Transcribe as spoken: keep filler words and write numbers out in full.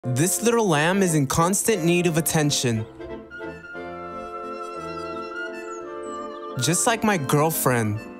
This little lamb is in constant need of attention. Just like my girlfriend.